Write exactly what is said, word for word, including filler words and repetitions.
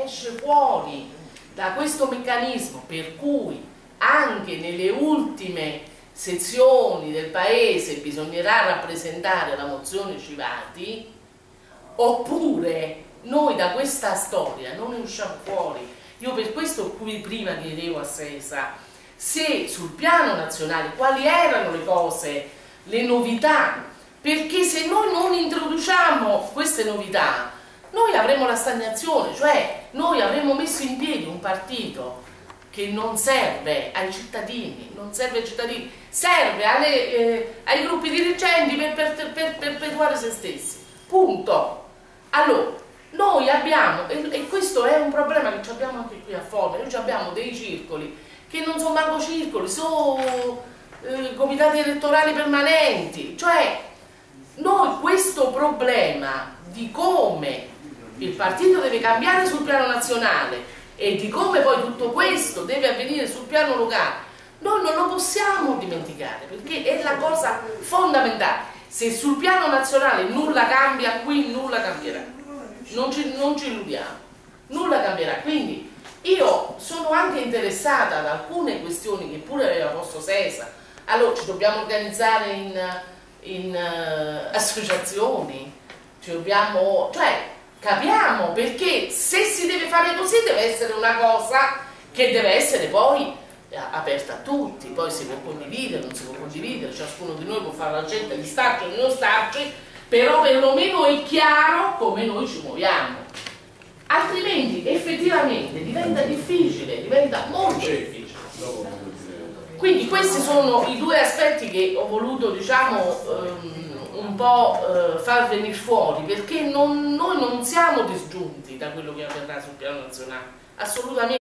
esce fuori da questo meccanismo per cui anche nelle ultime sezioni del paese bisognerà rappresentare la mozione Civati, oppure noi da questa storia non ne usciamo fuori. Io per questo qui prima chiedevo a Sesa se sul piano nazionale quali erano le cose, le novità, perché se noi non introduciamo queste novità noi avremo la stagnazione, cioè noi avremo messo in piedi un partito che non serve ai cittadini, non serve ai cittadini, serve alle, eh, ai gruppi dirigenti per, per, per, per perpetuare se stessi, punto. Allora, noi abbiamo, e, e questo è un problema che abbiamo anche qui a Foggia, noi abbiamo dei circoli che non sono manco circoli, sono eh, comitati elettorali permanenti, cioè noi questo problema di come il partito deve cambiare sul piano nazionale e di come poi tutto questo deve avvenire sul piano locale, noi non lo possiamo dimenticare, perché è la cosa fondamentale. Se sul piano nazionale nulla cambia, qui nulla cambierà, non ci, non ci illudiamo, nulla cambierà. Quindi io sono anche interessata ad alcune questioni che pure aveva posto Sesa. Allora ci dobbiamo organizzare in, in uh, associazioni, ci dobbiamo, cioè capiamo, perché se si deve fare così deve essere una cosa che deve essere poi aperta a tutti, poi si può condividere, non si può condividere, ciascuno di noi può fare la scelta di starci o di non starci, però perlomeno è chiaro come noi ci muoviamo, altrimenti effettivamente diventa difficile, diventa molto difficile. Quindi questi sono i due aspetti che ho voluto, diciamo, ehm, un po' eh, far venire fuori, perché non, noi non siamo disgiunti da quello che avverrà sul piano nazionale, assolutamente.